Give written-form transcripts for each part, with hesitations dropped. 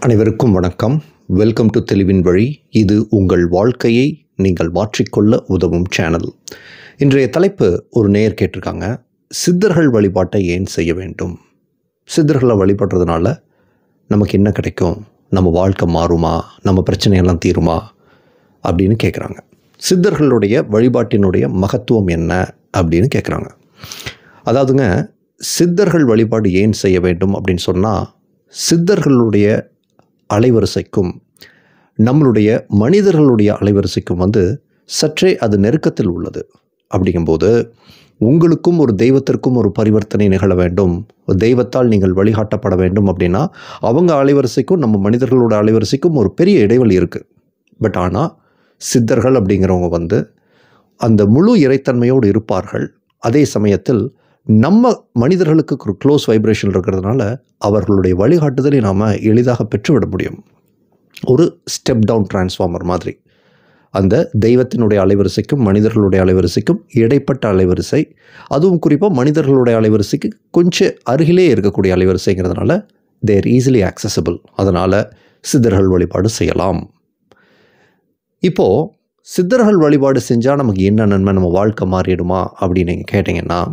அனைவருக்கும் வணக்கம். Welcome to தெளிவின் வழி. இது உங்கள் வாழ்க்கையை நீங்கள் மாற்றிக்கொள்ள உதவும் சேனல். இன்றைய தலைப்பு ஒரு நேயர் கேட்டிருக்காங்க. சித்தர்கள் வழிபாட்டை ஏன் செய்ய வேண்டும்? சித்தர்களை வழிபடுறதுனால நமக்கு என்ன கிடைக்கும்? நம்ம வாழ்க்கை மாறுமா? நம்ம பிரச்சனையெல்லாம் தீருமா? அப்படின்னு கேட்குறாங்க. சித்தர்களுடைய வழிபாட்டினுடைய மகத்துவம் என்ன அப்படின்னு கேட்குறாங்க. அதாவதுங்க, சித்தர்கள் வழிபாடு ஏன் செய்ய வேண்டும் அப்படின்னு சொன்னால், சித்தர்களுடைய அலைவரிசைக்கும் நம்மளுடைய மனிதர்களுடைய அலைவரிசைக்கும் சற்றே அது நெருக்கத்தில் உள்ளது. அப்படிங்கும்போது உங்களுக்கும் ஒரு தெய்வத்திற்கும் ஒரு பரிவர்த்தனை நிகழ வேண்டும், தெய்வத்தால் நீங்கள் வழிகாட்டப்பட வேண்டும் அப்படின்னா அவங்க அலைவரிசைக்கும் நம்ம மனிதர்களோட அலைவரிசைக்கும் ஒரு பெரிய இடைவெளி இருக்குது. பட் ஆனால் சித்தர்கள் அப்படிங்கிறவங்க அந்த முழு இறைத்தன்மையோடு இருப்பார்கள். அதே சமயத்தில் நம்ம மனிதர்களுக்கு ஒரு க்ளோஸ் வைப்ரேஷன் இருக்கிறதுனால அவர்களுடைய வழிகாட்டுதலை நாம் எளிதாக பெற்றுவிட முடியும். ஒரு ஸ்டெப் டவுன் டிரான்ஸ்ஃபார்மர் மாதிரி. அந்த தெய்வத்தினுடைய அலைவரிசைக்கும் மனிதர்களுடைய அலைவரிசைக்கும் இடைப்பட்ட அலைவரிசை, அதுவும் குறிப்பாக மனிதர்களுடைய அலைவரிசைக்கு கொஞ்சம் அருகிலே இருக்கக்கூடிய அலைவரிசைங்கிறதுனால தேர் ஈஸிலி ஆக்சசபிள். அதனால் சித்தர்கள் வழிபாடு செய்யலாம். இப்போது சித்தர்கள் வழிபாடு செஞ்சால் நமக்கு என்ன நன்மை, நம்ம வாழ்க்கை மாறிடுமா அப்படின்னு நீங்கள் கேட்டிங்கன்னா,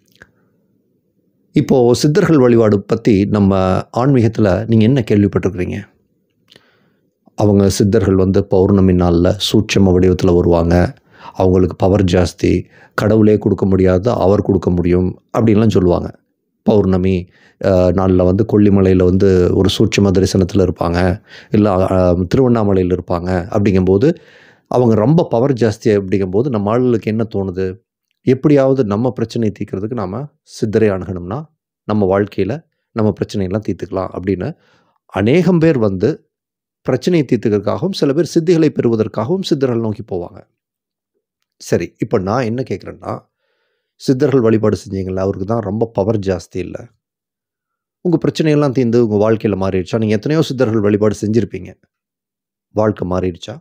இப்போது சித்தர்கள் வழிபாடு பற்றி நம்ம ஆன்மீகத்தில் நீங்கள் என்ன கேள்விப்பட்டிருக்கிறீங்க? அவங்க சித்தர்கள் பௌர்ணமி நாளில் சூட்சம வடிவத்தில் வருவாங்க. அவங்களுக்கு பவர் ஜாஸ்தி, கடவுளே கொடுக்க முடியாத அவர் கொடுக்க முடியும் அப்படின்லாம் சொல்லுவாங்க. பௌர்ணமி நாளில் கொல்லிமலையில் ஒரு சூட்சம தரிசனத்தில் இருப்பாங்க, இல்லை திருவண்ணாமலையில் இருப்பாங்க. அப்படிங்கும்போது அவங்க ரொம்ப பவர் ஜாஸ்தி. அப்படிங்கும்போது நம்ம ஆளுகளுக்கு என்ன தோணுது? எப்படியாவது நம்ம பிரச்சனையை தீர்க்கிறதுக்கு நாம் சித்தரை அணுகணும்னா நம்ம வாழ்க்கையில் நம்ம பிரச்சனையெல்லாம் தீர்த்துக்கலாம் அப்படின்னு அநேகம் பேர் பிரச்சனையை தீர்த்துக்கிறதுக்காகவும் சில பேர் சித்திகளை பெறுவதற்காகவும் சித்தர்கள் நோக்கி போவாங்க. சரி, இப்போ நான் என்ன கேட்குறேன்னா, சித்தர்கள் வழிபாடு செஞ்சீங்களா? அவருக்கு தான் ரொம்ப பவர் ஜாஸ்தி இல்லை, உங்கள் பிரச்சனையெல்லாம் தீர்ந்து உங்கள் வாழ்க்கையில் மாறிடுச்சா? நீங்கள் எத்தனையோ சித்தர்கள் வழிபாடு செஞ்சுருப்பீங்க, வாழ்க்கை மாறிடுச்சா?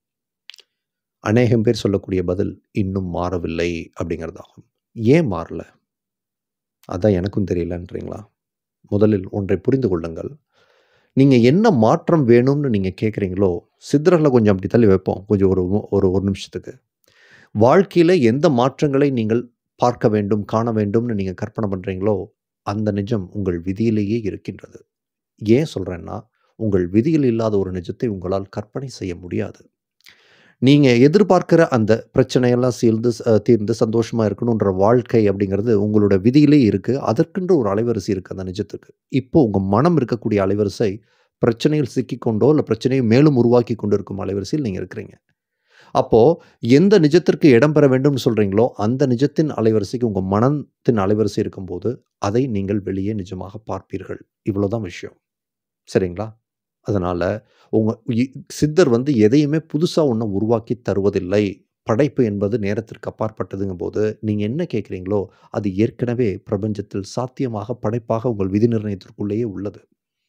அநேகம் பேர் சொல்லக்கூடிய பதில் இன்னும் மாறவில்லை அப்படிங்கிறதாகும். ஏன் மாறல? அதான் எனக்கும் தெரியலன்றீங்களா? முதலில் ஒன்றை புரிந்து கொள்ளுங்கள். நீங்கள் என்ன மாற்றம் வேணும்னு நீங்கள் கேட்குறீங்களோ, சித்தர்களை கொஞ்சம் அப்படி தள்ளி வைப்போம், கொஞ்சம் ஒரு நிமிஷத்துக்கு. வாழ்க்கையில் எந்த மாற்றங்களை நீங்கள் பார்க்க வேண்டும், காண வேண்டும்னு நீங்கள் கற்பனை பண்ணுறீங்களோ, அந்த நிஜம் உங்கள் விதியிலேயே இருக்கின்றது. ஏன் சொல்கிறேன்னா, உங்கள் விதியில் இல்லாத ஒரு நிஜத்தை உங்களால் கற்பனை செய்ய முடியாது. நீங்கள் எதிர்பார்க்குற அந்த பிரச்சனையெல்லாம் தீர்ந்து சந்தோஷமாக இருக்கணுன்ற வாழ்க்கை அப்படிங்கிறது உங்களோட விதியிலே இருக்குது. அதற்கென்று ஒரு அலைவரிசை இருக்குது அந்த நிஜத்துக்கு. இப்போது உங்கள் மனம் இருக்கக்கூடிய அலைவரிசை பிரச்சனையில் சிக்கிக்கொண்டோ இல்லை பிரச்சனையை மேலும் உருவாக்கி கொண்டு இருக்கும் அலைவரிசையில் நீங்கள் இருக்கிறீங்க. அப்போது எந்த நிஜத்திற்கு இடம் பெற வேண்டும்னு சொல்கிறீங்களோ அந்த நிஜத்தின் அலைவரிசைக்கு உங்கள் மனத்தின் அலைவரிசை இருக்கும்போது அதை நீங்கள் வெளியே நிஜமாக பார்ப்பீர்கள். இவ்வளோதான் விஷயம். சரிங்களா? அதனால் சித்தர் எதையுமே புதுசாக ஒன்றும் உருவாக்கி தருவதில்லை. படைப்பு என்பது நேரத்திற்கு அப்பாற்பட்டதுங்கும் போது நீங்கள் என்ன கேட்குறீங்களோ அது ஏற்கனவே பிரபஞ்சத்தில் சாத்தியமாக படைப்பாக உங்கள் விதி நிர்ணயத்திற்குள்ளேயே உள்ளது.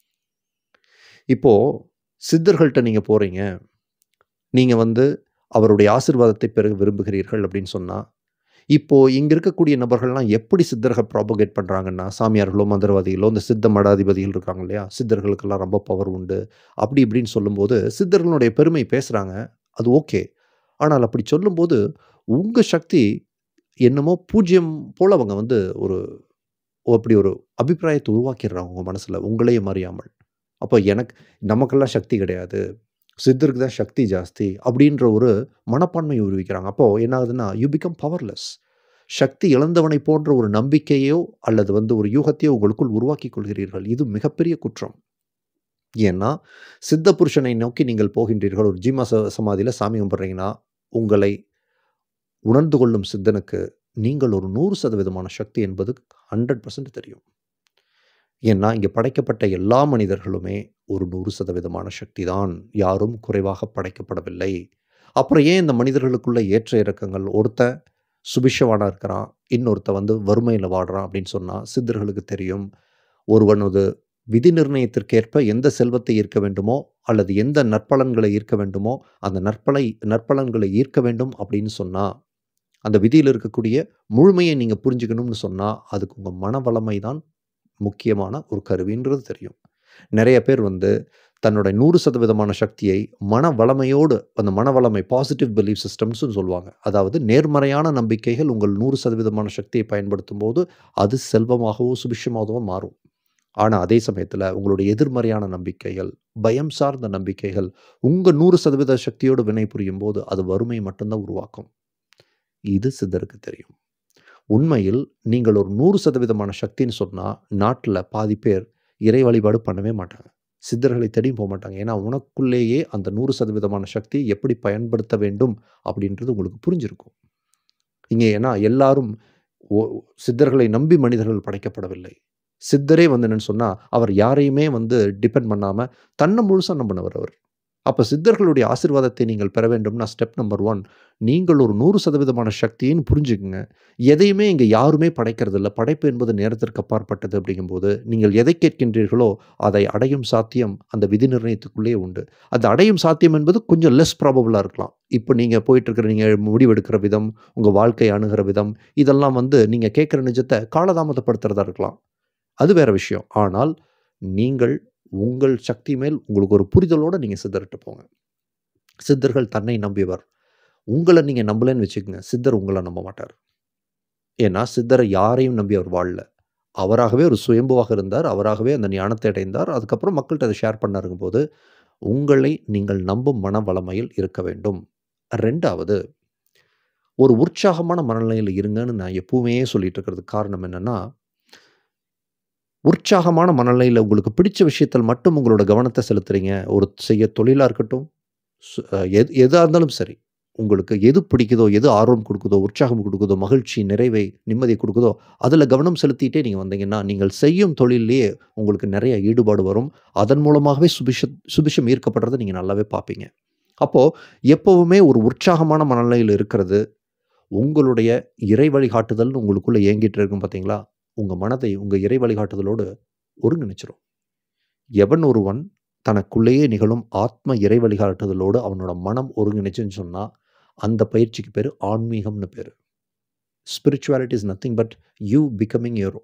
இப்போது சித்தர்கள்ட்ட நீங்கள் போகிறீங்க, நீங்கள் அவருடைய ஆசீர்வாதத்தை பெற விரும்புகிறீர்கள் அப்படின்னு சொன்னால், இப்போது இங்கே இருக்கக்கூடிய நபர்கள்லாம் எப்படி சித்தர்கள் ப்ராபகேட் பண்ணுறாங்கன்னா, சாமியார்களோ மந்திரவாதிகளோ இந்த சித்த மடாதிபதிகள் இருக்காங்க இல்லையா, சித்தர்களுக்கெல்லாம் ரொம்ப பவர் உண்டு அப்படி இப்படின்னு சொல்லும்போது சித்தர்களுடைய பெருமை பேசுகிறாங்க. அது ஓகே. ஆனால் அப்படி சொல்லும்போது உங்கள் சக்தி என்னமோ பூஜ்யம் போல் அவங்க ஒரு அப்படி ஒரு அபிப்பிராயத்தை உருவாக்கிடுறாங்க உங்கள் மனசில், உங்களையே அறியாமல். அப்போ நமக்கெல்லாம் சக்தி கிடையாது, சித்தருக்கு தான் சக்தி ஜாஸ்தி அப்படின்ற ஒரு மனப்பான்மையை உருவிக்கிறாங்க. அப்போது என்ன ஆகுதுன்னா, யூ பிகம் பவர்லெஸ். சக்தி இழந்தவனை போன்ற ஒரு நம்பிக்கையோ அல்லது ஒரு யூகத்தையோ உங்களுக்குள் உருவாக்கி கொள்கிறீர்கள். இது மிகப்பெரிய குற்றம். ஏன்னா சித்த புருஷனை நோக்கி நீங்கள் போகின்றீர்கள். ஒரு ஜீமா சமாதியில் சாமி கும்பிட்றீங்கன்னா உங்களை உணர்ந்து கொள்ளும் சித்தனுக்கு நீங்கள் ஒரு 100% சக்தி என்பது 100% தெரியும். ஏன்னா இங்கே படைக்கப்பட்ட எல்லா மனிதர்களுமே ஒரு 100% சக்தி தான், யாரும் குறைவாக படைக்கப்படவில்லை. அப்புறம் ஏன் இந்த மனிதர்களுக்குள்ள ஏற்ற இறக்கங்கள்? ஒருத்தன் சுபிஷவானாக இருக்கிறான், இன்னொருத்த வறுமையில் வாடுறான் அப்படின்னு சொன்னால் சித்தர்களுக்கு தெரியும். ஒருவன் விதி நிர்ணயத்திற்கேற்ப எந்த செல்வத்தை ஈர்க்க வேண்டுமோ அல்லது எந்த நற்பலன்களை ஈர்க்க வேண்டுமோ அந்த நற்பலன்களை ஈர்க்க வேண்டும் அப்படின்னு சொன்னால், அந்த விதியில் இருக்கக்கூடிய முழுமையை நீங்கள் புரிஞ்சுக்கணும்னு சொன்னால் அதுக்கு உங்கள் மன வளமை தான் முக்கியமான ஒரு கருவின்றது தெரியும். நிறைய பேர் தன்னுடைய 100% சக்தியை மன வளமையோடு, அந்த மன வளமை பாசிட்டிவ் பிலீஃப் சிஸ்டம்ஸ்னு சொல்லுவாங்க. அதாவது நேர்மறையான நம்பிக்கைகள் உங்கள் 100% சக்தியை பயன்படுத்தும்போது அது செல்வமாகவோ, சுபிட்சமாகவோ மாறும். ஆனா, அதே சமயத்துல உங்களுடைய எதிர்மறையான நம்பிக்கைகள், பயம் சார்ந்த நம்பிக்கைகள் உங்க 100% சக்தியோடு வினைபுரியும்போது அது வறுமை மட்டும் தான் உருவாக்கும். இது சித்தருக்கு தெரியும். உண்மையில் நீங்கள் ஒரு 100% சக்தின்னு சொன்னா, நாட்டுல பாதி பேர் இறை வழிபாடு பண்ணவே மாட்டாங்க. சித்தர்களை தேடியும் போமாட்டாங்க. ஏன்னா, உனக்குள்ளேயே அந்த 100% சக்தியை எப்படி பயன்படுத்த வேண்டும் அப்படின்றது உங்களுக்கு புரிஞ்சிருக்கும். ஏன்னா எல்லாரும் ஒ சித்தர்களை நம்பி மனிதர்கள் படைக்கப்படவில்லை. சித்தரே வந்து என்னன்னு சொன்னா, அவர் யாரையுமே வந்து டிபெண்ட் பண்ணாம தன்ன முழுசா நம்பினவர் அவர். அப்ப சித்தர்களுடைய ஆசீர்வாதத்தை நீங்கள் பெற வேண்டும்னா, ஸ்டெப் நம்பர் 1 நீங்கள் ஒரு 100% சக்தின்னு புரிஞ்சுக்குங்க. எதையுமே இங்க யாருமே படைக்கிறதில்ல. படைப்பு என்பது நேரத்திற்கு அப்பாற்பட்டது அப்படிங்கும்போது, நீங்கள் எதை கேட்கின்றீர்களோ, அதை அடையும் சாத்தியம் அந்த விதி நிர்ணயத்துக்குள்ளேயே உண்டு. அந்த அடையும் சாத்தியம் என்பது கொஞ்சம் லெஸ் ப்ராபபிளா இருக்கலாம். இப்ப நீங்க போயிட்டுருக்கிற நீங்க முடிவெடுக்கிற விதம், உங்க வாழ்க்கைய அணுகுற விதம், இதெல்லாம் வந்து நீங்க கேட்கிற நிஜத்த காலதாமதப்படுத்துறதா இருக்கலாம். அது வேற விஷயம். ஆனால் நீங்கள் உங்கள் சக்தி மேல் உங்களுக்கு ஒரு புரிதலோட நீங்க சித்தர்ட்ட போங்க. சித்தர்கள் தன்னை நம்பியவர். உங்கள நீங்க நம்பலன்னு வச்சுக்கங்க, சித்தர் உங்கள நம்ப மாட்டார். ஏன்னா, சித்தர யாரையும் நம்பி அவர் வாழல. அவராகவே ஒரு சுயம்புவாக இருந்தார். அவராகவே அந்த ஞானத்தை அடைந்தார். அதுக்கப்புறம் மக்கள்ட்ட அத ஷேர் பண்ணாருங்கும்போது, உங்களை நீங்கள் நம்பும் மன வளமையில் இருக்க வேண்டும். 2வது ஒரு உற்சாகமான மனநிலையில இருங்கன்னு நான் எப்பவுமே சொல்லிட்டு இருக்கிறதுக்கு காரணம் என்னன்னா, உற்சாகமான மனநிலையில உங்களுக்கு பிடிச்ச விஷயத்தில் மட்டும் உங்களோட கவனத்த செலுத்துறீங்க. ஒரு செய்ய தொழிலா இருக்கட்டும், எதா இருந்தாலும் சரி. உங்களுக்கு எது பிடிக்குதோ, எது ஆர்வம் குடுக்குதோ, உற்சாகம் குடுக்குதோ, மகிழ்ச்சி, நிறைவை, நிம்மதிய குடுக்குதோ, அதுல கவனம் செலுத்திட்டே நீங்க வந்தீங்கன்னா, நீங்கள் செய்யும் தொழில்லயே உங்களுக்கு நெறைய ஈடுபாடு வரும். அதன் மூலமாகவே சுபிட்சம் ஈர்க்கப்படுறத நீங்க நல்லாவே பார்ப்பீங்க. அப்போ எப்பவுமே ஒரு உற்சாகமான மனநிலையில இருக்கிறது, உங்களுடைய இறை வழிகாட்டுதல்னு உங்களுக்குள்ள இயங்கிட்டு இருக்கும் பார்த்தீங்களா? உங்க மனதை உங்க இறை வழிகாட்டுதலோடு ஒருங்கிணைச்சிரும். எவன் ஒருவன் தனக்குள்ளேயே நிகழும் ஆத்ம இறை வழிகாட்டுதலோடு அவனோட மனம் ஒருங்கிணைச்சுன்னு சொன்னா, அந்த பயிற்சிக்கு பேரு ஆன்மீகம்னு பேரு. Spirituality is nothing but you becoming your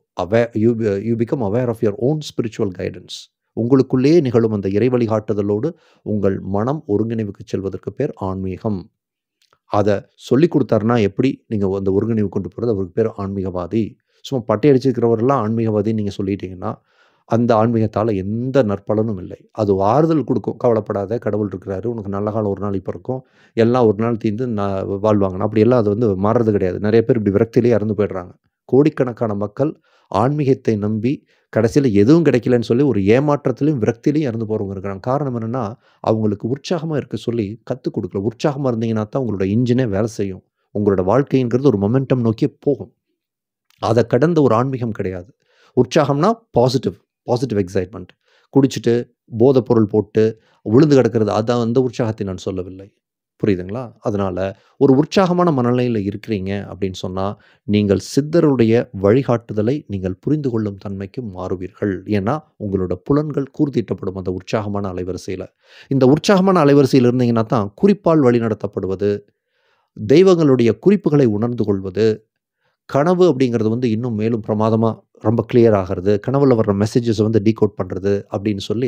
you become aware of your own spiritual guidance. உங்களுக்குள்ளேயே நிகழும் அந்த இறை வழிகாட்டுதலோடு உங்கள் மனம் ஒருங்கிணைவுக்கு செல்வதற்கு பேர் ஆன்மீகம். அத சொல்லிக் குடுத்தாருன்னா, எப்படி நீங்க அந்த ஒருங்கிணைவு கொண்டு போறது, அவருக்கு பேரு ஆன்மீகவாதி. சும்மா பட்டை அடிச்சிருக்கிறவரெல்லாம் ஆன்மீகவாதின்னு நீங்க சொல்லிட்டீங்கன்னா, அந்த ஆன்மீகத்தால எந்த நற்பலனும் இல்லை. அது ஆறுதல் குடுக்கும். கவலைப்படாத, கடவுள் இருக்கிறாரு. உனக்கு நல்ல காலம் ஒரு நாள் பிறக்கும். எல்லாம் ஒரு நாள் தீர்ந்து வாழ்வாங்கன்னு. அப்படியெல்லாம் அது வந்து மாறுறது கிடையாது. நெறைய பேர் இப்படி விரக்தியிலேயே இறந்து போயிடுறாங்க. கோடிக்கணக்கான மக்கள் ஆன்மீகத்தை நம்பி கடைசியில எதுவும் கிடைக்கலன்னு சொல்லி ஒரு ஏமாற்றத்திலும், விரக்தியிலயும் இறந்து போறவங்க இருக்கிறாங்க. காரணம் என்னன்னா, அவங்களுக்கு உற்சாகமா இருக்க சொல்லி கத்துக் குடுக்கல. உற்சாகமா இருந்தீங்கன்னா தான் உங்களோட இன்ஜினே வேலை செய்யும். உங்களோட வாழ்க்கைங்கிறது ஒரு மொமெண்டம் நோக்கி போகும். அத கடந்த ஒரு ஆன்மீகம் கிடையாது. உற்சாகம்னா பாசிட்டிவ் எக்ஸைட்மென்ட். குடிச்சிட்டு, போதைப் பொருள் போட்டு, விழுந்து கிடக்கிறது அதான் அந்த உற்சாகத்தை நான் சொல்லவில்லை. புரியுதுங்களா? அதனால ஒரு உற்சாகமான மனநிலையில இருக்கிறீங்க அப்படின்னு சொன்னா, நீங்கள் சித்தருடைய வழிகாட்டுதலை நீங்கள் புரிந்து கொள்ளும் தன்மைக்கு மாறுவீர்கள். ஏன்னா, உங்களோட புலன்கள் கூர்தீட்டப்படும் அந்த உற்சாகமான அலைவரிசையில. இந்த உற்சாகமான அலைவரிசையில இருந்தீங்கன்னா தான் குறிப்பால் வழிநடத்தப்படுவது, தெய்வங்களுடைய குறிப்புகளை உணர்ந்து கொள்வது, கனவு அப்படிங்கிறது வந்து இன்னும் மேலும் பிரமாதமா ரொம்ப கிளியர் ஆகிறது. கனவுல வர்ற மெசேஜஸ வந்து டீகோட் பண்றது அப்படின்னு சொல்லி,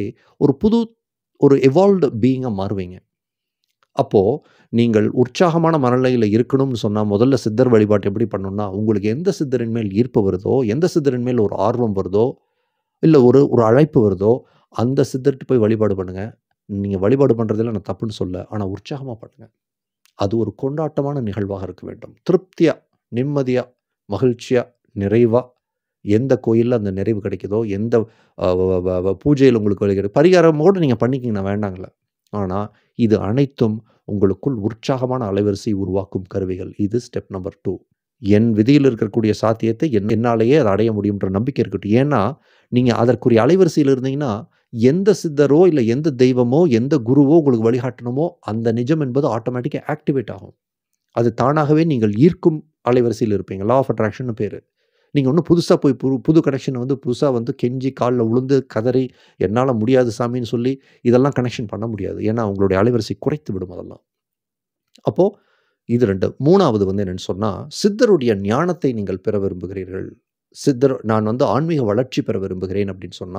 ஒரு எவால்வ்டு பீயிங்கா மாறுவீங்க. அப்போ நீங்கள் உற்சாகமான மனநிலையில இருக்கணும்னு சொன்னா, முதல்ல சித்தர் வழிபாட்டு எப்படி பண்ணணும்னா, உங்களுக்கு எந்த சித்தரின் மேல் ஈர்ப்பு வருதோ, எந்த சித்தரின் மேல் ஒரு ஆர்வம் வருதோ, இல்ல ஒரு அழைப்பு வருதோ, அந்த சித்தர்ட்ட போய் வழிபாடு பண்ணுங்க. நீங்க வழிபாடு பண்றதுல நான் தப்புன்னு சொல்லல. ஆனா உற்சாகமா பண்ணுங்க. அது ஒரு கொண்டாட்டமான நிகழ்வாக இருக்க வேண்டும். திருப்தியா, நிம்மதியா, மகிழ்ச்சியா, நிறைவா எந்த கோயில்ல அந்த நிறைவு கிடைக்குதோ, எந்த அ வ வ வ பூஜையில உங்களுக்கு கிடைக்குதோ பரிகாரம் கூட நீங்க பண்ணிக்கங்க நான் வேண்டாங்கல. ஆனா, இது அனைத்தும் உங்களுக்குள் உற்சாகமான அலைவரிசை உருவாக்கும் கருவிகள். இது ஸ்டெப் நம்பர் 2. என் விதியில் இருக்கக்கூடிய சாத்தியத்தை என்னாலேயே அத அடைய முடியும்ன்ற நம்பிக்கை இருக்கட்டும். ஏன்னா, நீங்க அதற்குரிய அலைவரிசையில இருந்தீங்கன்னா, எந்த சித்தரோ, இல்ல எந்த தெய்வமோ, எந்த குருவோ உங்களுக்கு வழிகாட்டணுமோ, அந்த நிஜம் என்பது ஆட்டோமேட்டிக்கா ஆக்டிவேட் ஆகும். அது தானாகவே நீங்கள் ஈர்க்கும் அலைவரிசையில இருப்பீங்க. லா ஆஃப் அட்ராக்ஷன்னு பேரு. நீங்க ஒண்ணும் புதுசா போய் புது கனெக்ஷன் வந்து புதுசா வந்து கெஞ்சி கால்ல விழுந்து கதறி, என்னால முடியாது சாமின்னு சொல்லி, இதெல்லாம் கனெக்ஷன் பண்ண முடியாது. ஏன்னா, உங்களுடைய அலைவரிசை குறைத்து விடும் அதெல்லாம். அப்போ இது 2. 3வது வந்து என்னன்னு சொன்னா, சித்தருடைய ஞானத்தை நீங்கள் பெற விரும்புகிறீர்கள். நான் வந்து ஆன்மீக வளர்ச்சி பெற விரும்புகிறேன் அப்படின்னு சொன்னா,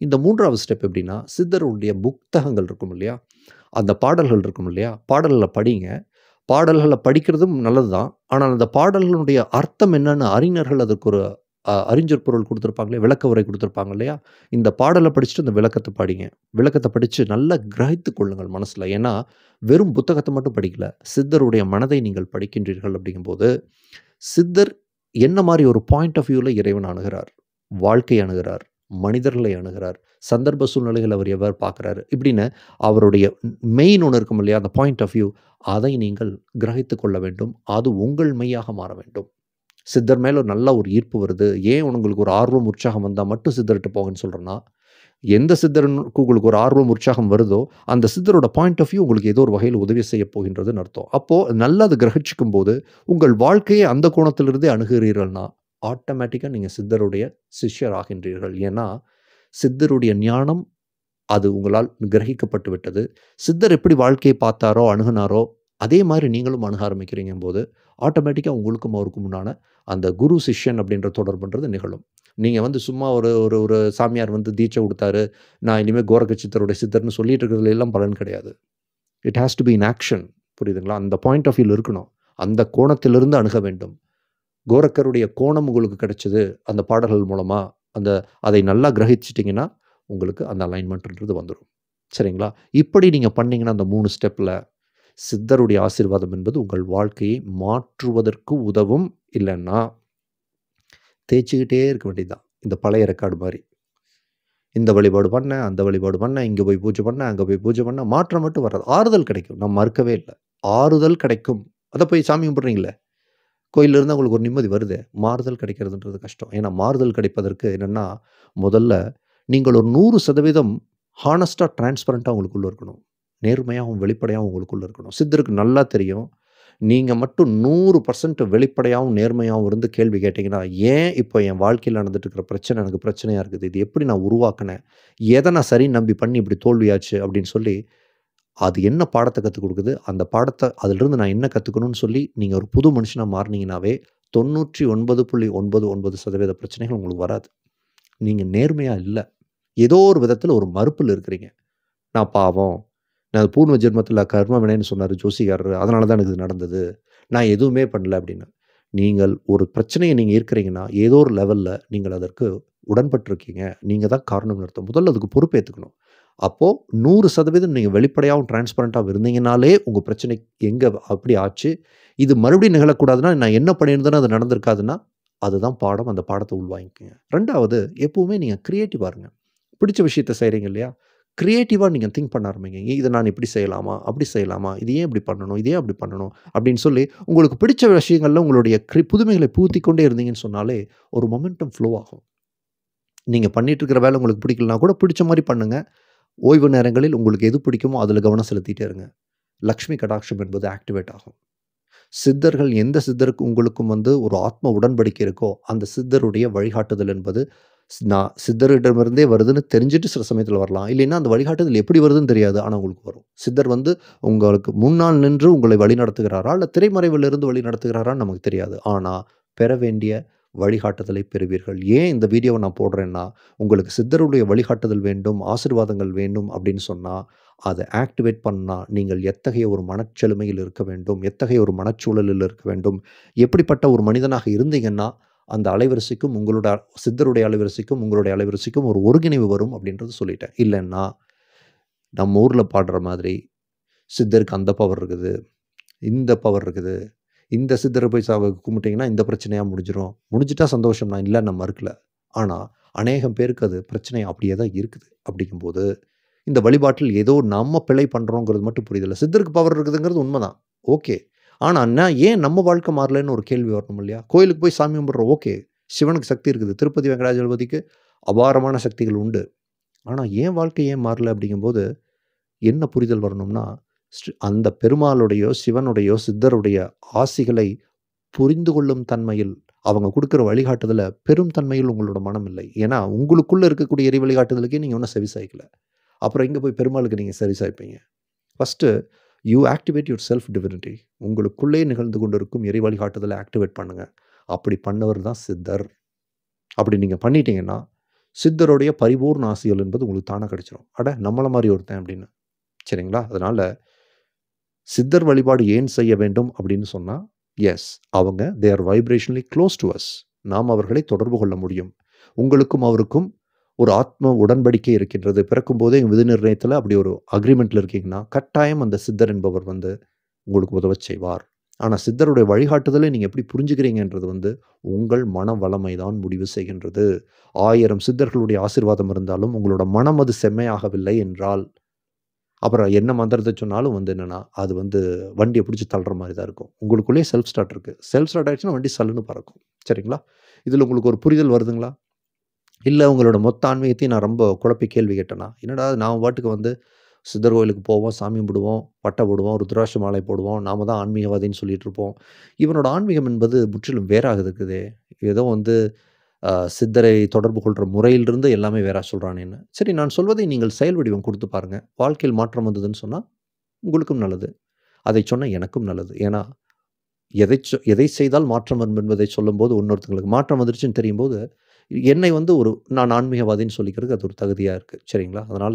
இந்த 3வது ஸ்டெப் எப்படின்னா, சித்தருடைய புத்தகங்கள் இருக்கும் இல்லையா? அந்த பாடல்கள் இருக்கும் இல்லையா? பாடல்கள படிங்க. பாடல்கள படிக்கிறதும் நல்லது தான். ஆனால் அந்த பாடல்களுடைய அர்த்தம் என்னன்னு அறிஞர்கள் அதற்கு ஒரு அறிஞர் பொருள் குடுத்திருப்பாங்களே, விளக்க உரை குடுத்திருப்பாங்க இல்லையா? இந்த பாடல படிச்சுட்டு அந்த விளக்கத்த படிங்க. விளக்கத்த படிச்சு நல்லா கிரகித்துக் கொள்ளுங்கள் மனசுல. ஏன்னா, வெறும் புத்தகத்த மட்டும் படிக்கல. சித்தருடைய மனதை நீங்கள் படிக்கின்றீர்கள் அப்படிங்கும்போது, சித்தர் என்ன மாரி ஒரு பாயிண்ட் ஆஃப் வியூல இறைவன அணுகுறார்? வாழ்க்கைய அணுகுறார், மனிதர்களை அணுகுறார், சந்தர்ப்ப சூழ்நிலைகள அவர் எவ்வாறு பார்க்கிறாரு? இப்படின்னு அவருடைய மெயின் ஒண்ணு இருக்கும் இல்லையா? அந்த பாயிண்ட் ஆஃப் வியூ அதை நீங்கள் கிரகித்துக் கொள்ள வேண்டும். அது உங்கள் மெய்யாக மாற வேண்டும். சித்தர் மேல நல்ல ஒரு ஈர்ப்பு வருது. ஏன் உங்களுக்கு ஒரு ஆர்வம், உற்சாகம் வந்தா மட்டும் சித்தர்ட்ட போங்கன்னு சொல்றேன்னா, எந்த சித்தருக்கு உங்களுக்கு ஒரு ஆர்வம், உற்சாகம் வருதோ, அந்த சித்தரோட பாயிண்ட் ஆஃப் வியூ உங்களுக்கு ஏதோ ஒரு வகையில உதவி செய்ய போகின்றதுன்னு அர்த்தம். அப்போ நல்லா அத கிரகிச்சுக்கும்போது, உங்கள் வாழ்க்கையை அந்த கோணத்திலிருந்தே அணுகுகிறீர்கள்னா, ஆட்டோமேட்டிக்கா நீங்க சித்தருடைய சிஷ்யர் ஆகின்றீர்கள். ஏன்னா, சித்தருடைய ஞானம் அது உங்களால் கிரகிக்கப்பட்டு விட்டது. சித்தர் எப்படி வாழ்க்கையை பார்த்தாரோ, அணுகுனாரோ, அதே மாரி நீங்களும் அணுக ஆரம்பிக்கிறீங்கம்போது, ஆட்டோமேட்டிக்கா உங்களுக்கும் அவருக்கும் உண்டான அந்த குரு, சிஷ்யன் அப்படின்ற தொடர்புன்றது நிகழும். நீங்க வந்து சும்மா ஒரு ஒரு ஒரு சாமியார் வந்து தீட்சை குடுத்தாரு, நான் இனிமே கோரக்க சித்தருடைய சித்தர்ன்னு சொல்லிட்டு இருக்கிறதுல எல்லாம் பலன் கிடையாது. It has to be in action. புரியுதுங்களா? அந்த பாயிண்ட் ஆஃப் வியூல இருக்கணும். அந்த கோணத்திலிருந்து அணுக வேண்டும். கோரக்கருடைய கோணம் உங்களுக்கு கிடைச்சது, அந்த பாடல்கள் மூலமா. அந்த அதை நல்லா கிரகிச்சுட்டீங்கன்னா, உங்களுக்கு அந்த அலைன்மென்ட்ன்றது வந்துரும். சரிங்களா? இப்படி நீங்க பண்ணீங்கன்னா, அந்த 3 ஸ்டெப்ல சித்தருடைய ஆசீர்வாதம் என்பது உங்கள் வாழ்க்கையை மாற்றுவதற்கு உதவும். இல்லன்னா, தேய்ச்சுக்கிட்டே இருக்க வேண்டியது தான். இந்த பழைய ரெக்கார்டு மாரி. இந்த வழிபாடு பண்ணேன், அந்த வழிபாடு பண்ணேன், இங்க போய் பூஜை பண்ணேன், அங்க போய் பூஜை பண்ணேன். மாற்றம் மட்டும் வராது. ஆறுதல் கிடைக்கும். நான் மறுக்கவே இல்ல. ஆறுதல் கிடைக்கும். அத போய் சாமி கும்பிடுறீங்களே, கோயில்ல இருந்தா உங்களுக்கு ஒரு நிம்மதி வருதே. மாறுதல் கிடைக்கிறதுன்றது கஷ்டம். ஏன்னா, மாறுதல் கிடைப்பதற்கு என்னன்னா, முதல்ல நீங்கள் ஒரு 100% ஹானஸ்ட்டா, டிரான்ஸ்பரன்ட்டா உங்களுக்குள்ள இருக்கணும். நேர்மையாவும், வெளிப்படையாவும் உங்களுக்குள்ள இருக்கணும். சித்தருக்கு நல்லா தெரியும். நீங்க மட்டும் 100% வெளிப்படையாவும், நேர்மையாவும் இருந்து கேள்வி கேட்டீங்கன்னா, ஏன் இப்போ என் வாழ்க்கையில நடந்துட்டு இருக்கிற பிரச்சனை எனக்கு பிரச்சனையா இருக்குது? இது எப்படி நான் உருவாக்குனேன்? எத நான் சரின்னு நம்பி பண்ணி இப்படி தோல்வியாச்சு? அப்படின்னு சொல்லி, அது என்ன பாடத்த கத்துக் குடுக்குது? அந்த பாடத்த அதிலிருந்து நான் என்ன கத்துக்கணும்னு சொல்லி, நீங்க ஒரு புது மனுஷனா மாறுனீங்கனாவே, 99.99% பிரச்சனைகள் உங்களுக்கு வராது. நீங்க நேர்மையா இல்ல. ஏதோ ஒரு விதத்தில ஒரு மறுப்புல இருக்கிறீங்க. நான் பாவம். நான் பூர்வ ஜென்மத்தில கர்ம வினைன்னு சொன்னாரு ஜோசிகாரரு. அதனால தான் எனக்கு இது நடந்தது. நான் எதுவுமே பண்ணல அப்படின்னு. நீங்கள் ஒரு பிரச்சனைய நீங்க இருக்கிறீங்கன்னா, ஏதோ ஒரு லெவல்ல நீங்கள் அதற்கு உடன்பட்டுருக்கீங்க. நீங்க தான் காரணம்னு அர்த்தம். முதல்ல அதுக்கு பொறுப்பேத்துக்கணும். அப்போ 100% நீங்க வெளிப்படையாவும், டிரான்ஸ்பரன்ட்டாவும் இருந்தீங்கனாலே, உங்க பிரச்சனை எங்க அப்படி ஆச்சு? இது மறுபடியும் நிகழக்கூடாதுன்னா, நான் என்ன பண்ணியிருந்தேனோ அது நடந்திருக்காதுன்னா, அதுதான் பாடம். அந்த பாடத்த உள்வாங்கிக்கங்க. 2வது எப்பவுமே நீங்க கிரியேட்டிவா இருங்க. பிடிச்ச விஷயத்த செய்றீங்க இல்லையா? கிரியேட்டிவா நீங்க திங்க் பண்ண ஆரம்பிங்க. இத நான் இப்படி செய்யலாமா? அப்படி செய்யலாமா? இது ஏன் இப்படி பண்ணணும்? இது ஏன் அப்படி பண்ணணும்? அப்படின்னு சொல்லி உங்களுக்கு பிடிச்ச விஷயங்கள்ல உங்களுடைய புதுமைகளை புகுத்திக் கொண்டே இருந்தீங்கன்னு சொன்னாலே, ஒரு மொமெண்டம் ஃப்ளோ ஆகும். நீங்க பண்ணிட்டு இருக்கிற வேலை உங்களுக்கு பிடிக்கலனா கூட பிடிச்ச மாரி பண்ணுங்க. ஓய்வு நேரங்களில் உங்களுக்கு எது பிடிக்குமோ அதில கவனம் செலுத்திட்டே இருங்க. லக்ஷ்மி கடாட்சம் என்பது ஆக்டிவேட் ஆகும். சித்தர்கள் எந்த சித்தருக்கு உங்களுக்கும் வந்து ஒரு ஆத்ம உடன்படிக்கை இருக்கோ, அந்த சித்தருடைய வழிகாட்டுதல் என்பது நான் சித்தரிடமிருந்தே வருதுன்னு தெரிஞ்சுட்டு சில சமயத்தில வரலாம். இல்லைன்னா அந்த வழிகாட்டுதல் எப்படி வருதுன்னு தெரியாது. ஆனா உங்களுக்கு வரும். சித்தர் வந்து உங்களுக்கு முன்னால் நின்று உங்களை வழிநடத்துகிறாரா? இல்ல திரைமறைவிலிருந்து வழிநடத்துகிறாரான்னு நமக்கு தெரியாது. ஆனா பெற வேண்டிய வழிகாட்டுதலை பெறுவீர்கள். ஏன் இந்த வீடியோவ நான் போடுறேன்னா, உங்களுக்கு சித்தருடைய வழிகாட்டுதல் வேண்டும், ஆசீர்வாதங்கள் வேண்டும் அப்படின்னு சொன்னா, அத ஆக்டிவேட் பண்ணா, நீங்கள் எத்தகைய ஒரு மனச்செழுமையில் இருக்க வேண்டும், எத்தகைய ஒரு மனச்சூழலில் இருக்க வேண்டும், எப்படிப்பட்ட ஒரு மனிதனாக இருந்தீங்கன்னா, அந்த அலைவரிசைக்கும் உங்களோட சித்தருடைய அலைவரிசைக்கும், உங்களுடைய அலைவரிசைக்கும் ஒரு ஒருங்கிணைவு வரும் அப்படின்றத சொல்லிட்டேன். இல்லன்னா, நம்ம ஊர்ல பாடுற மாதிரி, சித்தருக்கு அந்த பவர் இருக்குது, இந்த பவர் இருக்குது. இந்த சித்தர போய் கும்பிட்டீங்கன்னா, இந்த பிரச்சனையா முடிஞ்சிரும். முடிஞ்சிட்டா சந்தோஷம் தான். இல்ல நான் மறுக்கல. ஆனா, அநேகம் பேருக்கு அது பிரச்சனை அப்படியே தான் இருக்குது. அப்படிங்கும்போது, இந்த வழிபாட்டில் ஏதோ நம்ம பிழை பண்றோங்கிறது மட்டும் புரியுதுல்ல. சித்தருக்கு பவர் இருக்குதுங்கிறது உண்மதான். ஓகே. ஆனா, ஏன் நம்ம வாழ்க்கை மாறலன்னு ஒரு கேள்வி வரணும் இல்லையா? கோயிலுக்கு போய் சாமி கும்பிடுறோம். ஓகே. சிவனுக்கு சக்தி இருக்குது. திருப்பதி வெங்கடாஜலபதிக்கு அபாரமான சக்திகள் உண்டு. ஆனா, என் வாழ்க்கை ஏன் மாறல அப்படிங்கும்போது, என்ன புரிதல் வரணும்னா, அந்த பெருமாளுடையோ, சிவனுடையோ, சித்தருடைய ஆசிகளை புரிந்து கொள்ளும் தன்மையில், அவங்க குடுக்குற வழிகாட்டுதல பெரும் தன்மையில் உங்களோட மனம் இல்லை. ஏன்னா, உங்களுக்குள்ள இருக்கக்கூடிய இறை வழிகாட்டுதலுக்கே நீங்க இன்னும் செவிசாய்க்கல. அப்புறம் எங்க போய் பெருமாளுக்கு நீங்க செவிசாய்ப்பீங்க? First you activate yourself divinity. உங்களுக்குள்ளே நிகழ்ந்து கொண்டிருக்கும் இறை வழிகாட்டுதல ஆக்டிவேட் பண்ணுங்க. அப்படி பண்ணவர் தான் சித்தர். அப்படி நீங்க பண்ணிட்டீங்கன்னா, சித்தருடைய பரிபூர்ண ஆசிகள் என்பது உங்களுக்கு தானா கிடைச்சிரும். அட நம்மள மாரி ஒருத்தன் அப்படின்னு. சரிங்களா? அதனால சித்தர் வழிபாடு ஏன் செய்ய வேண்டும் அப்படின்னு சொன்னா, எஸ் அவங்க they are vibrationally close to us. நாம் அவர்களை தொடர்பு கொள்ள முடியும். உங்களுக்கும் அவருக்கும் ஒரு ஆத்ம உடன்படிக்கை இருக்கின்றது. பிறக்கும்போதே விதி நிர்ணயத்தில அப்படி ஒரு அக்ரீமெண்ட்ல இருக்கீங்கன்னா, கட்டாயம் அந்த சித்தர் என்பவர் வந்து உங்களுக்கு உதவச் செய்வார். ஆனா சித்தருடைய வழிகாட்டுதலை நீங்க எப்படி புரிஞ்சுக்கிறீங்கன்றது வந்து உங்கள் மன வளமை தான் முடிவு செய்கின்றது. 1000 சித்தர்களுடைய ஆசீர்வாதம் இருந்தாலும் உங்களோட மனம் அது செம்மையாகவில்லை என்றால், அப்புறம் என்ன மந்திரத்த சொன்னாலும் வந்து என்னன்னா, அது வந்து வண்டிய பிடிச்சு தள்ளுற மாரி தான் இருக்கும். உங்களுக்குள்ளேயே செல்ஃப் ஸ்டார்ட் இருக்கு. செல்ஃப் ஸ்டார்ட் ஆயிடுச்சுன்னா வண்டி சல்லுன்னு பறக்கும். சரிங்களா? இதில உங்களுக்கு ஒரு புரிதல் வருதுங்களா? இல்ல உங்களோட மொத்த ஆன்மீகத்தையும் நான் ரொம்ப குழப்பி கேள்வி கேட்டேனா? என்னடா நான் பாட்டுக்கு வந்து சித்தர் கோயிலுக்கு போவோம், சாமி கும்பிடுவோம், பட்டை போடுவோம், ருத்ராட்ச மாலை போடுவோம், நாம தான் ஆன்மீகவாதின்னு சொல்லிட்டு இருப்போம். இவனோட ஆன்மீகம் என்பது முற்றிலும் வேறாக இருக்குதே! ஏதோ வந்து சித்தரை தொடர்பு கொள்ற முறையிலிருந்து எல்லாமே வேறா சொல்றானேன்னு. சரி நான் சொல்வதை நீங்கள் செயல் வடிவம் குடுத்து பாருங்க. வாழ்க்கையில் மாற்றம் வந்ததுன்னு சொன்னா, உங்களுக்கும் நல்லது. அதை சொன்ன எனக்கும் நல்லது. ஏன்னா, எதை செய்தால் மாற்றம் வரும் என்பதை சொல்லும்போது, இன்னொருத்தங்களுக்கு மாற்றம் வந்துருச்சுன்னு தெரியும்போது, என்னை வந்து நான் ஆன்மீகவாதின்னு சொல்லிக்கிறதுக்கு அது ஒரு தகுதியா இருக்கு. சரிங்களா? அதனால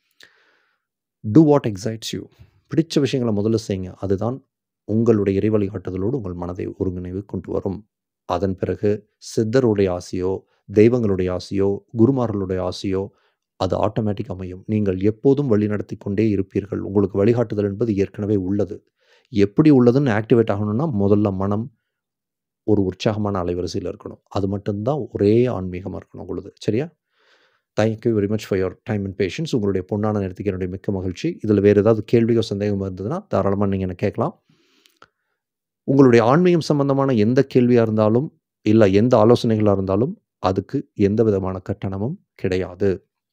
டூ வாட் எக்ஸைட்ஸ் யூ. பிடிச்ச விஷயங்கள முதல்ல செய்யுங்க. அதுதான் உங்களுடைய இறை வழிகாட்டுதலோடு உங்கள் மனதை ஒருங்கிணைவு கொண்டு வரும். அதன் பிறகு சித்தருடைய ஆசியோ, தெய்வங்களுடைய ஆசியோ, குருமார்களுடைய ஆசியோ அது ஆட்டோமேட்டிக் அமையும். நீங்கள் எப்போதும் வழிநடத்திக் கொண்டே இருப்பீர்கள். உங்களுக்கு வழிகாட்டுதல் என்பது ஏற்கனவே உள்ளது. எப்படி உள்ளதுன்னு ஆக்டிவேட் ஆகணும்னா, முதல்ல மனம் ஒரு உற்சாகமான அலைவரிசையில இருக்கணும். அது மட்டும் தான் ஒரே ஆன்மீகமா இருக்கணும் உங்களுது. சரியா? Thank you very much for your time and patience. உங்களுடைய பொன்னான நேரத்துக்கு என்னுடைய மிக்க மகிழ்ச்சி. இதில வேறு ஏதாவது கேள்வியோ, சந்தேகமோ இருந்ததுன்னா, தாராளமா நீங்க என்ன கேட்கலாம். உங்களுடைய ஆன்மீகம் சம்பந்தமான எந்த கேள்வியா இருந்தாலும், இல்ல எந்த ஆலோசனைகளா இருந்தாலும், அதுக்கு எந்த விதமான கட்டணமும் கிடையாது.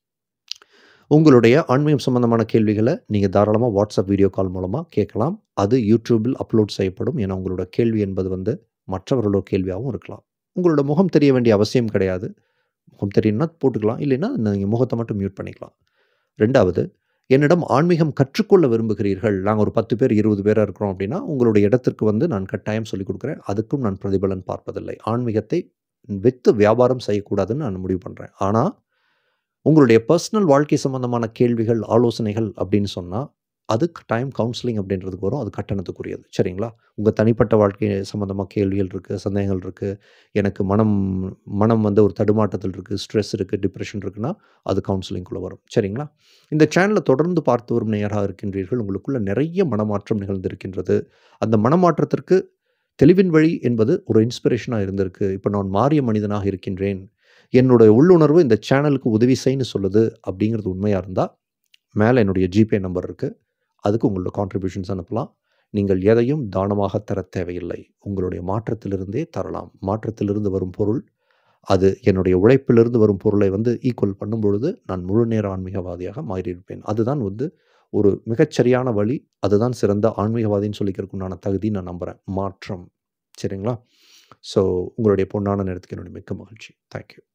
உங்களுடைய ஆன்மீகம் சம்பந்தமான கேள்விகள நீங்க தாராளமா WhatsApp வீடியோ கால் மூலமா கேட்கலாம். அது YouTubeல் அப்லோட் செய்யப்படும். ஏன்னா, உங்களோட கேள்வி என்பது வந்து மற்றவர்களோட கேள்வியாவும் இருக்கலாம். உங்களோட முகம் தெரிய வேண்டிய அவசியம் கிடையாது. முகம் தெரியணும்னா போட்டுக்கலாம். இல்லைன்னா, நீங்க முகத்த மட்டும் மியூட் பண்ணிக்கலாம். 2வது என்னிடம் ஆன்மீகம் கற்றுக்கொள்ள விரும்புகிறீர்கள். நாங்க ஒரு 10 பேர், 20 பேரா இருக்கிறோம் அப்படின்னா, உங்களுடைய இடத்திற்கு வந்து நான் கட்டாயம் சொல்லிக் குடுக்குறேன். அதுக்கும் நான் பிரதிபலன் பார்ப்பதில்லை. ஆன்மீகத்தை வித்து வியாபாரம் செய்யக்கூடாதுன்னு நான் முடிவு பண்றேன். ஆனா, உங்களுடைய பெர்சனல் வாழ்க்கை சம்பந்தமான கேள்விகள், ஆலோசனைகள் அப்படின்னு சொன்னா, அது டைம் கவுன்சிலிங் அப்படின்றதுக்கு வரும். அது கட்டணத்துக்குரியது. சரிங்களா? உங்க தனிப்பட்ட வாழ்க்கை சம்பந்தமா கேள்விகள் இருக்கு, சந்தேகங்கள் இருக்கு. எனக்கு மனம் மனம் வந்து ஒரு தடுமாற்றத்தில் இருக்கு, ஸ்ட்ரெஸ் இருக்கு, டிப்ரஷன் இருக்குன்னா, அது கவுன்சிலிங்குள்ள வரும். சரிங்களா? இந்த சேனல தொடர்ந்து பார்த்து வரும் நேயராக இருக்கின்றீர்கள். உங்களுக்குள்ள நிறைய மனமாற்றம் நிகழ்ந்திருக்கின்றது. அந்த மனமாற்றத்திற்கு தெளிவின் வழி என்பது ஒரு இன்ஸ்பிரேஷனா இருந்திருக்கு. இப்ப நான் மாறிய மனிதனாக இருக்கின்றேன். என்னோட உள்ளுணர்வு இந்த சேனலுக்கு உதவி செய்யுன்னு சொல்லுது அப்படிங்கிறது உண்மையா இருந்தா, மேல என்னுடைய ஜிபே நம்பர் இருக்கு. அதுக்கு உங்களோட கான்ட்ரிபியூஷன்ஸ் அனுப்பலாம். நீங்கள் எதையும் தானமாக தரத் தேவையில்லை. உங்களுடைய மாற்றத்திலிருந்தே தரலாம். மாற்றத்திலிருந்து வரும் பொருள், அது என்னுடைய உழைப்பிலிருந்து வரும் பொருளை வந்து ஈக்குவல் பண்ணும்பொழுது, நான் முழு நேர ஆன்மீகவாதியாக மாறியிருப்பேன். அதுதான் வந்து ஒரு மிகச்சரியான வழி. அதுதான் சிறந்த ஆன்மீகவாதின்னு சொல்லிக்கிறதுக்கு உண்டான தகுதின்னு நான் நம்புறேன். மாற்றம். சரிங்களா? ஸோ உங்களுடைய பொன்னான நேரத்துக்கு என்னுடைய மிக்க மகிழ்ச்சி. Thank you.